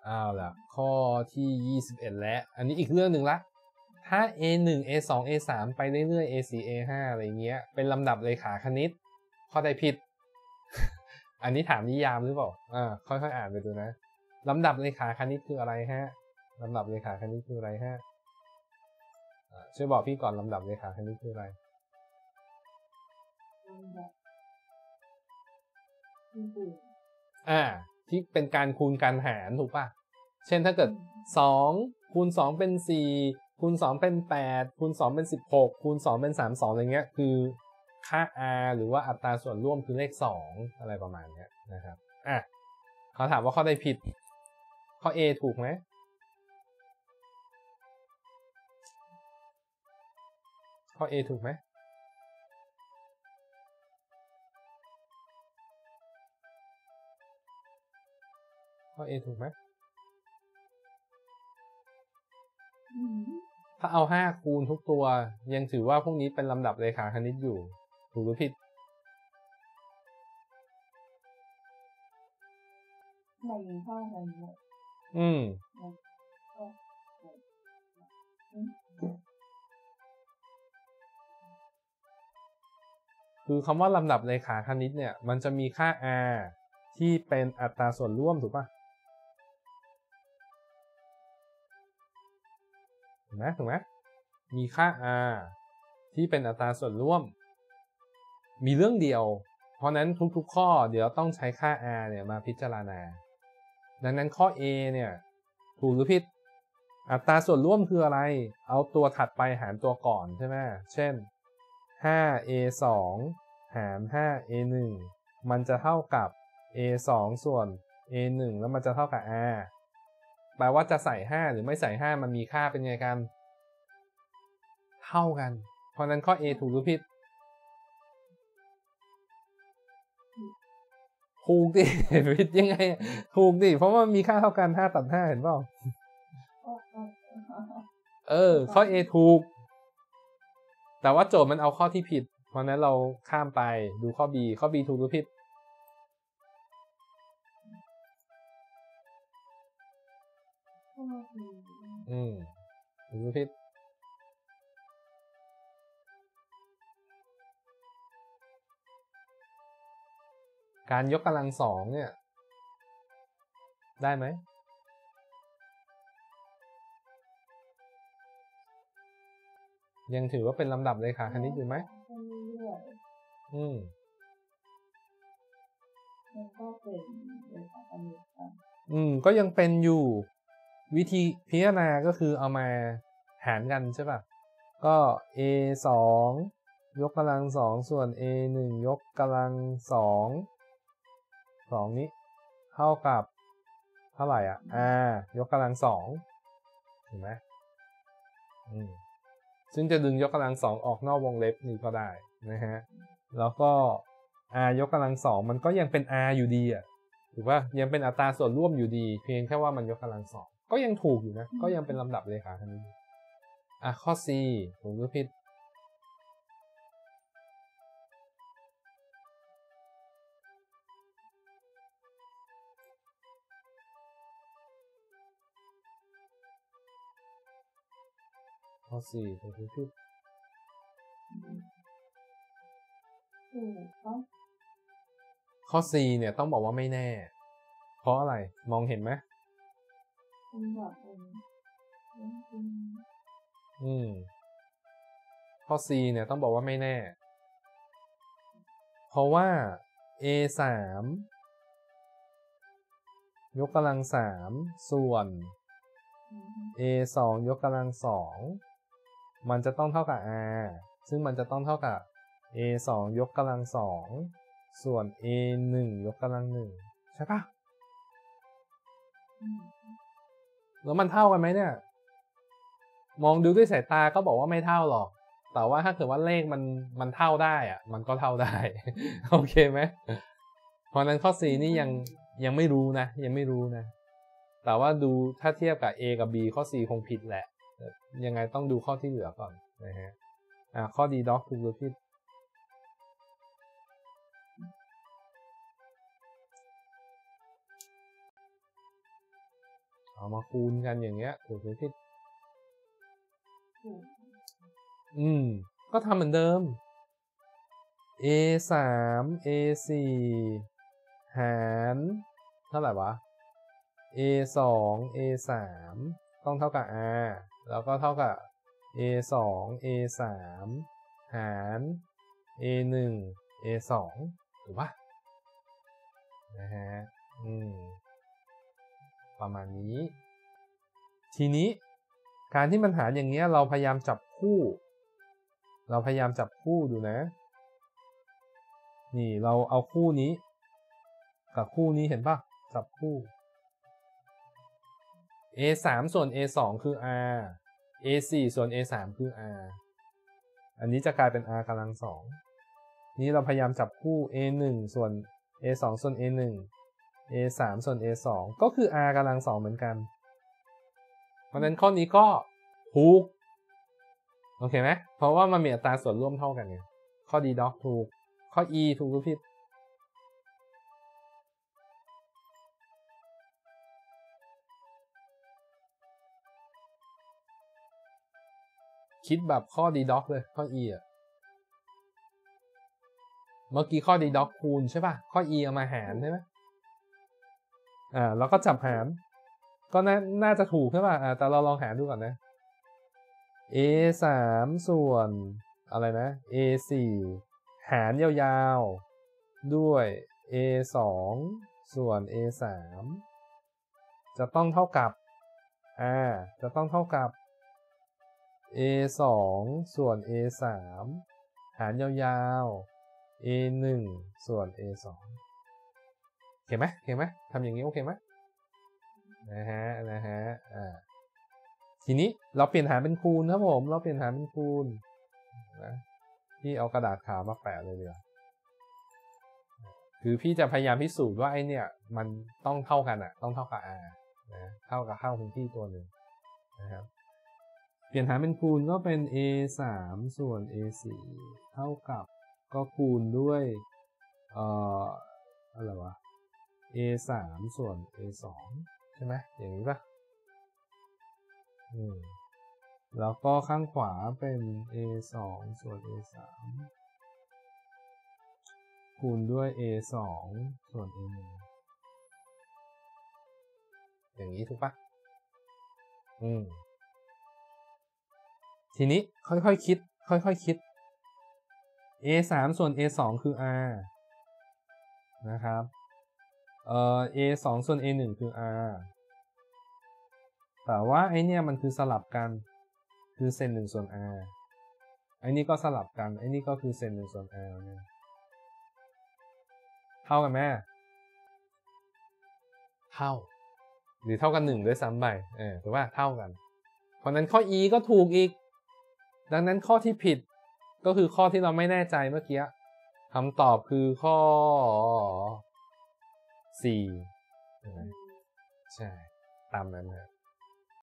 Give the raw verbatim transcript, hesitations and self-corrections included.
อ้าวล่ะข้อที่ยี่สิบเอ็ดแล้วอันนี้อีกเรื่องหนึ่งละถ้า เอ หนึ่ง เอ สอง เอ สาม ไปเรื่อยๆ เอ สี่ เอ ห้า อะไรเงี้ยเป็นลำดับเลขาคณิตข้อใดผิด อันนี้ถามนิยามหรือเปล่าอ่าค่อยๆอ่านไปดูนะลำดับเลขาคณิตคืออะไรฮะลำดับเลขาคณิตคืออะไรฮะช่วยบอกพี่ก่อนลำดับเลขาคณิตคืออะไรอ่าที่เป็นการคูณการหารถูกป่ะเช่นถ้าเกิดสองคูณสองเป็นสี่คูณสองเป็นแปดคูณสองเป็นสิบหกคูณสองเป็นสามสิบสองอะไรเงี้ยคือค่า r หรือว่าอัตราส่วนร่วมคือเลขสองอะไรประมาณเนี้ยนะครับอ่ะเขาถามว่าข้อใดผิดข้อ A ถูกไหมข้อ A ถูกไหมข้อ A ถูกไหมถ้าเอาห้าคูณทุกตัวยังถือว่าพวกนี้เป็นลำดับเลขาคณิตอยู่ถูกหรือผิดไม่เท่ากันเลยอืมคือคำว่าลำดับเลขาคณิตเนี่ยมันจะมีค่า r ที่เป็นอัตราส่วนร่วมถูกป่ะถูกไหมถูกไหมมีค่า r ที่เป็นอัตราส่วนร่วมมีเรื่องเดียวเพราะนั้นทุกๆข้อเดี๋ยวต้องใช้ค่า r เนี่ยมาพิจารณาดังนั้นข้อ A เนี่ยถูกหรือผิดอัตราส่วนร่วมคืออะไรเอาตัวถัดไปหารตัวก่อนใช่ไหมเช่น ห้า เอ สอง หาร ห้า เอ หนึ่ง มันจะเท่ากับ เอ สอง ส่วน เอ หนึ่ง แล้วมันจะเท่ากับ r แปลว่าจะใส่ห้าหรือไม่ใส่ห้ามันมีค่าเป็นไงกันเท่ากันเพราะนั้นข้อ A ถูกหรือผิดถูกดิผิดยังไงถูกดิเพราะว่ามีค่าเท่ากันห้าตัดห้าเห็นเปล่าเออข้อ A ถูกแต่ว่าโจทย์มันเอาข้อที่ผิดเพราะนั้นเราข้ามไปดูข้อ B ข้อ B ถูกหรือผิดอืมถูกหรือผิดการยกกำลังสองเนี่ยได้ไหมยังถือว่าเป็นลำดับเลขาคณิตอยู่ไหมอืมมันก็เป็นเลขาคณิตอืมก็ยังเป็นอยู่วิธีพิจารณาก็คือเอามาหารกันใช่ป่ะก็ เอ สอง ยกกำลังสองส่วน เอ หนึ่ง ยกกำลังสองสองนี้เท่ากับเท่าไหร่อ่ะ r ยกกำลังสองเห็นไหมอืมซึ่งจะดึงยกกำลังสองออกนอกวงเล็บนี่ก็ได้นะฮะแล้วก็ r ยกกำลังสองมันก็ยังเป็น r อยู่ดีอ่ะถูกป่ะยังเป็นอัตราส่วนร่วมอยู่ดีเพียงแค่ว่ามันยกกำลังสองก็ยังถูกอยู่นะก็ยังเป็นลำดับเลขาคณิตอ่ะข้อ C ถูกหรือผิดข้อ C ถูกหรือผิดข้อ C เนี่ยต้องบอกว่าไม่แน่เพราะอะไรมองเห็นไหมอืมข้อ C เนี่ยต้องบอกว่าไม่แน่เพราะว่า เอ สาม ยกกำลังสามส่วน เอ สอง ยกกำลังสองมันจะต้องเท่ากับ r ซึ่งมันจะต้องเท่ากับ เอ สอง ยกกำลังสองส่วน เอ หนึ่ง ยกกำลังหนึ่งใช่ปะแล้วมันเท่ากันไหมเนี่ยมองดูด้วยสายตาก็บอกว่าไม่เท่าหรอกแต่ว่าถ้าเกิดว่าเลขมันมันเท่าได้อะมันก็เท่าได้ โอเคไหมเพราะนั้นข้อ C นี่ยังยังไม่รู้นะยังไม่รู้นะแต่ว่าดูถ้าเทียบกับ A กับ B ข้อ C คงผิดแหละยังไงต้องดูข้อที่เหลือก่อนนะฮะอ่าข้อ Dด็อกถูกหรือผิดเอามาคูณกันอย่างเงี้ยถูกหรือผิดถูกอืมก็ทำเหมือนเดิม a สาม a สี่หารเท่าไหร่วะ a สอง a สามต้องเท่ากับ r แล้วก็เท่ากับ a สอง a สามหาร a หนึ่ง a สองถูกปะนะฮะอืมประมาณนี้ ทีนี้การที่มันหารอย่างเงี้ยเราพยายามจับคู่เราพยายามจับคู่ดูนะนี่เราเอาคู่นี้กับคู่นี้เห็นปะจับคู่ a สาม ส่วน a สอง คือ r a สี่ ส่วน a สาม คือ r อันนี้จะกลายเป็น r กำลังสองนี้เราพยายามจับคู่ a หนึ่ง ส่วน a สอง ส่วน a หนึ่ง a สาม ส่วน a สอง ก็คือ r กำลังสองเหมือนกันเพราะฉะนั้นข้อนี้ก็ถูกโอเคไหมเพราะว่ามันมีอัตราส่วนร่วมเท่ากันไงข้อ D doc ถูกข้อ E ถูกหรือผิดคิดแบบข้อ D doc เลยข้อ E อ่ะเมื่อกี้ข้อ D doc คูณใช่ป่ะข้อ E เอามาหารใช่ไหมอ่าแล้วก็จับหารก็น่าน่าจะถูกใช่ป่ะอ่าแต่เราลองหารดูก่อนนะ a สาม ส่วนอะไรนะ a สี่หารยาวๆด้วย a สอง ส่วน a สามจะต้องเท่ากับอ่าจะต้องเท่ากับ a สอง ส่วน a สามหารยาวๆ a หนึ่ง ส่วน a สองโอเคไหมโอเคไหมทำอย่างนี้โอเคไหมนะฮะนะฮะอ่าทีนี้เราเปลี่ยนหารเป็นคูณครับผมเราเปลี่ยนหารเป็นคูณนะพี่เอากระดาษขาวมาแปะเลยเดียวคือพี่จะพยายามพิสูจน์ว่าไอเนี่ยมันต้องเท่ากันอ่ะต้องเท่ากับ r นะเท่ากับเข้าพื้นที่ตัวหนึ่งนะครับเปลี่ยนหารเป็นคูณก็เป็น a สาม ส่วน a สี่เท่ากับก็คูณด้วยเอ่ออะไรวะ a สาม ส่วน a สองใช่ไหมอย่างนี้ป่ะอืมแล้วก็ข้างขวาเป็น a สอง ส่วน a สามคูณด้วย a สอง ส่วน a หนึ่งอย่างนี้ถูกปะอืมทีนี้ค่อยๆ ค, คิดค่อยๆ ค, คิด a สาม ส่วน a สอง คือ r นะครับเอ่อ a สอง ส่วน a หนึ่ง คือ r แต่ว่าไอเนี่ยมันคือสลับกันคือเซนหนึ่งส่วน r ไอนี่ก็สลับกันไอนี่ก็คือเซนหนึ่งส่วน r เนี่ยเท่ากันไหมเท่าหรือเท่ากันหนึ่งด้วยซ้ำไปเออถูกป่ะเท่ากันเพราะนั้นข้อ E ก็ถูกอีกดังนั้นข้อที่ผิดก็คือข้อที่เราไม่แน่ใจเมื่อกี้คำตอบคือข้อสี่ใช่ตามนั้นนะ